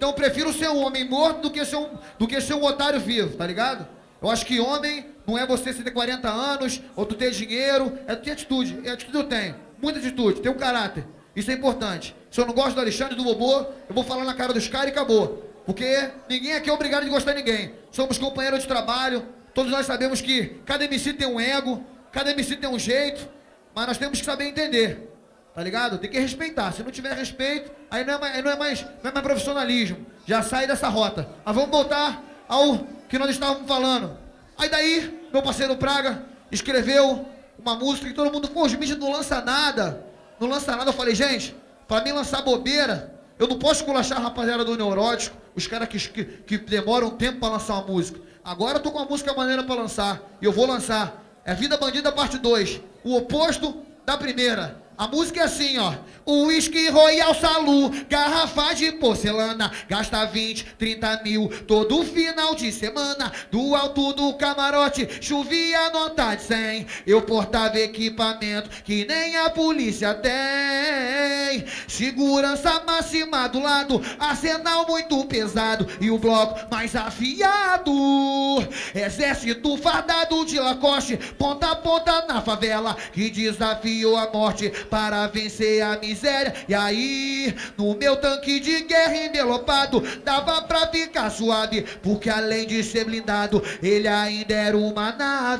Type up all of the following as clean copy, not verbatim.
Então eu prefiro ser um homem morto do que ser um otário vivo, tá ligado? Eu acho que homem não é você ter 40 anos, ou tu ter dinheiro, é tu ter atitude. E atitude eu tenho, muita atitude, tenho um caráter. Isso é importante. Se eu não gosto do Alexandre, do Bobô, eu vou falar na cara dos caras e acabou. Porque ninguém aqui é obrigado de gostar de ninguém. Somos companheiros de trabalho, todos nós sabemos que cada MC tem um ego, cada MC tem um jeito, mas nós temos que saber entender. Tá ligado? Tem que respeitar. Se não tiver respeito, aí não é mais profissionalismo. Já sai dessa rota. Mas vamos voltar ao que nós estávamos falando. Aí daí, meu parceiro Praga escreveu uma música que todo mundo, pô, os mídias não lança nada. Não lança nada. Eu falei, gente, pra mim lançar bobeira, eu não posso culachar a rapaziada do Neurótico, os caras que demoram um tempo pra lançar uma música. Agora eu tô com a música maneira pra lançar. E eu vou lançar. É Vida Bandida parte 2. O oposto da primeira. A música é assim, ó. O Whisky Royal Salu, garrafa de porcelana, gasta 20, 30 mil todo final de semana. Do alto do camarote, chovia nota de 100. Eu portava equipamento que nem a polícia tem. Segurança máxima do lado, arsenal muito pesado e o bloco mais afiado. Exército fardado de Lacoste, ponta a ponta na favela, que desafiou a morte para vencer a miséria. E aí, no meu tanque de guerra envelopado, dava pra ficar suave, porque além de ser blindado, ele ainda era uma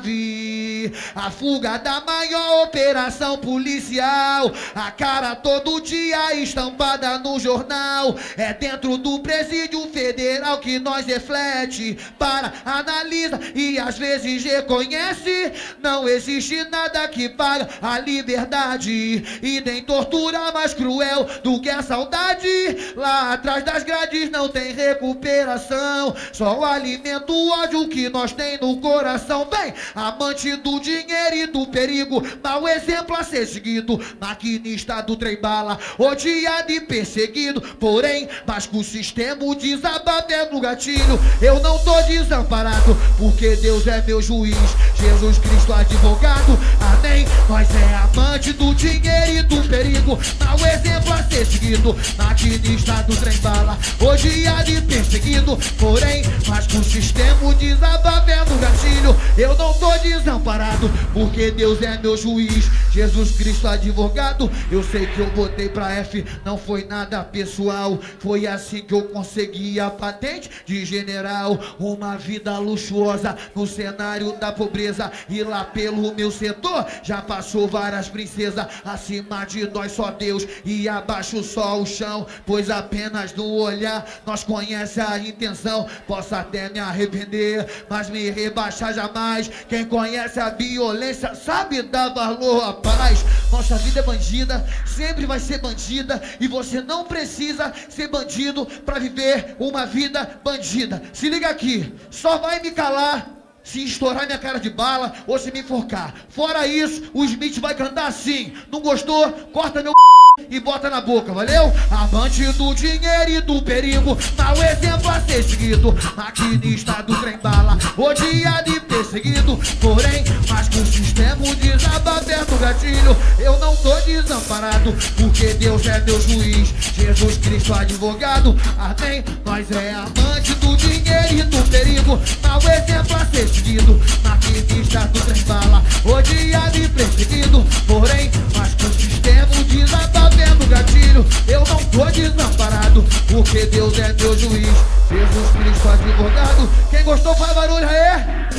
nave. A fuga da maior operação policial, a cara todo dia estampada no jornal. É dentro do presídio federal que nós reflete, para, analisa e às vezes reconhece. Não existe nada que paga a liberdade, e nem tortura mais cruel do que a saudade. Lá atrás das grades não tem recuperação, só alimenta o ódio que nós tem no coração. Vem, amante do dinheiro e do perigo, mau exemplo a ser seguido, maquinista do trem bala, odiado e perseguido. Porém, mas com o sistema desabate no gatilho, eu não tô desamparado, porque Deus é meu juiz, Jesus Cristo advogado. Amém. Nós é amante do dinheiro e do perigo, mau exemplo a ser seguido, maquinista do trem bala, odiado e perseguido. Porém, mas com o sistema desabafando o gatilho, eu não tô desamparado, porque Deus é meu juiz, Jesus Cristo advogado. Eu sei que eu botei pra F, não foi nada pessoal, foi assim que eu consegui a patente de general. Uma vida luxuosa no cenário da pobreza, e lá pelo meu setor já passou várias princesas. Acima de nós só Deus e abaixo só o chão, pois apenas no olhar nós conhece a intenção. Posso até me arrepender, mas me rebaixar jamais. Quem conhece a violência sabe dar valor à paz. Nossa vida é bandida, sempre vai ser bandida, e você não precisa ser bandido pra viver uma vida bandida. Se liga aqui, só vai me calar se estourar minha cara de bala ou se me enforcar. Fora isso, o Smith vai cantar assim. Não gostou? Corta meu e bota na boca, valeu? Amante do dinheiro e do perigo, mau exemplo a ser seguido, maquinista do trem bala, odiado e perseguido. Porém, mas com o sistema desabater no gatilho, eu não tô desamparado, porque Deus é meu juiz, Jesus Cristo advogado. Amém. Nós é amante do dinheiro e do perigo, mau exemplo a ser seguido, maquinista do trem bala, odiado e perseguido. Porém, mas com o sistema desabater no gatilho, eu não tô desamparado, porque Deus é meu juiz, Jesus Cristo advogado. Quem gostou faz barulho aí.